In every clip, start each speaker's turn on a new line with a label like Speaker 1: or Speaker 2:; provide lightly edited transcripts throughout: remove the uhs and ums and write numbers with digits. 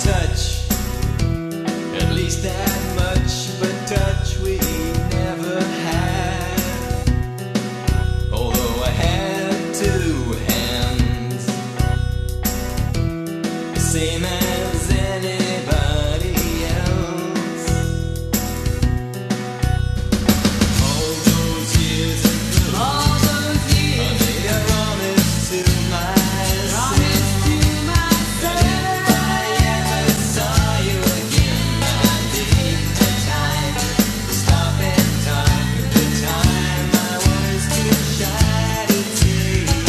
Speaker 1: touch, at least that much, but touch we never had. Although I had two hands, the same as anybody else. All those years ago, I made a promise to myself. If I ever saw you again, I'd take the time to stop and talk. The time I was too shy to take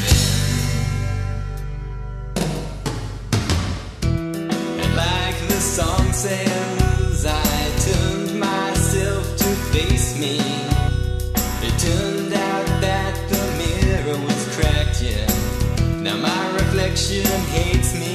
Speaker 1: then. And like the song says, I turned myself to face me. It turned out that the mirror was cracked, yeah. Now my reflection hates me.